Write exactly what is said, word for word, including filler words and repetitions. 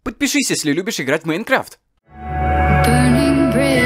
Подпишись, если любишь играть в Майнкрафт. Burning bridge.